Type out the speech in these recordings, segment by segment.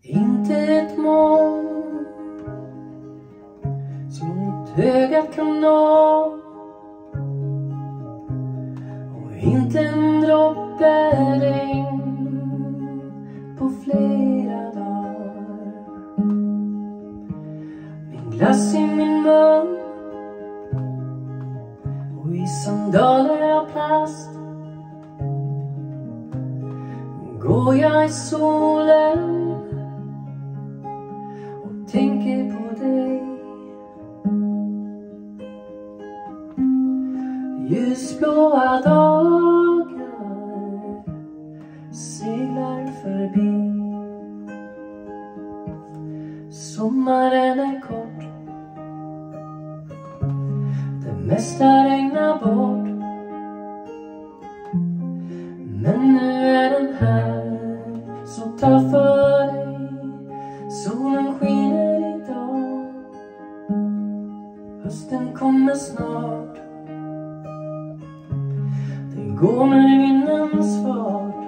Inte ett moln som ett ögat kan nå, och inte en droppe regn på flera dagar. Min glass i min mun och i sandaler av plast går jag i solen och tänker på dig. Ljusblåa dagar seglar förbi. Sommaren är kort, det mesta regnar bort, men nu är den här, så ta för dig. Solen skiner idag, hösten kommer snart. Den går med vindens fart,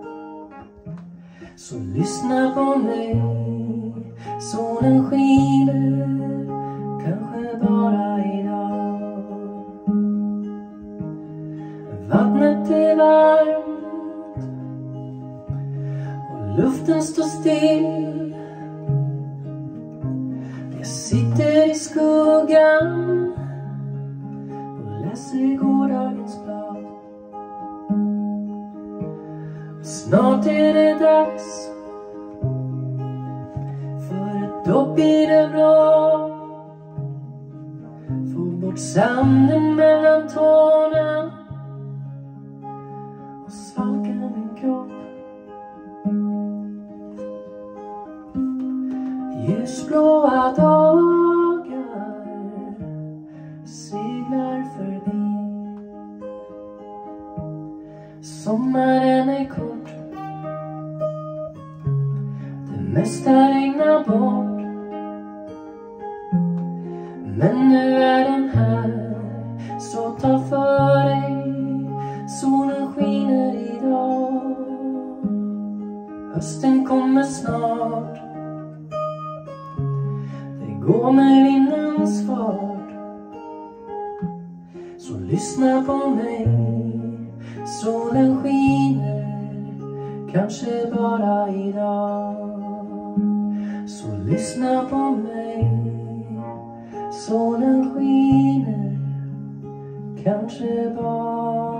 så lyssna på mig. Solen skiner, kanske bara idag. Vattnet är varmt och luften står still. Jag sitter i skuggan och läser gårdagens blad. Och snart är det dags för ett dopp i det blå. Få bort sanden mellan tårna och svalka min kropp. Ljusblåa dagar seglar förbi. Sommaren är kort, det mesta regnar bort, men nu är den här, så ta för dig. Solen skiner idag, hösten kommer snart. Det går med vindens fart, så lyssna på mig. Solen skiner, kanske bara idag. Så lyssna på mig. Solen skiner, kanske bara